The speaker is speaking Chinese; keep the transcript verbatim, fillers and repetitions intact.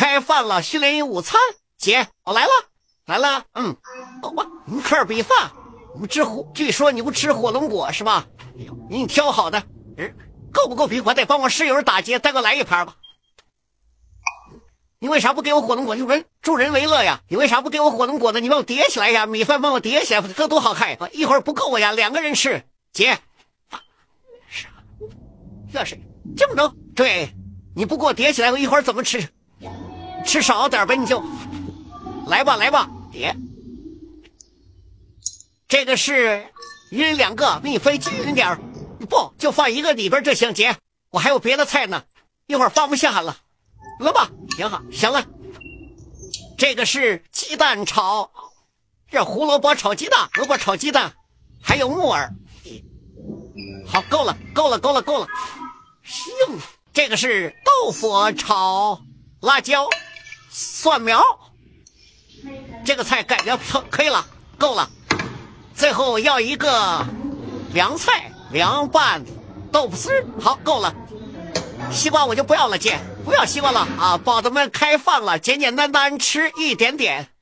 开饭了，训练营午餐。姐，我来了，来了。嗯，哇，科尔比饭，你吃火，据说你不吃火龙果是吧？哎呦，你挑好的，嗯，够不够比我得帮我室友打劫，再给我来一盘吧。你为啥不给我火龙果？助人助人为乐呀！你为啥不给我火龙果呢？你帮我叠起来呀，米饭帮我叠起来，这多好看呀！一会儿不够呀，两个人吃。姐，是，这是这么着？对，你不给我叠起来，我一会儿怎么吃？吃少点呗，你就来吧，来吧，叠。这个是一人两个，给你分均匀点，不就放一个里边就行。姐，我还有别的菜呢，一会儿放不下了。来吧，挺好，行了。这个是鸡蛋炒，这胡萝卜炒鸡蛋，萝卜炒鸡蛋，还有木耳。好，够了，够了，够了，够了。行，这个是豆腐炒辣椒、蒜苗。这个菜感觉可以了，够了。最后要一个凉菜，凉拌豆腐丝。好，够了。西瓜我就不要了，姐，不要西瓜了啊！宝子们开饭了，简简单单吃一点点。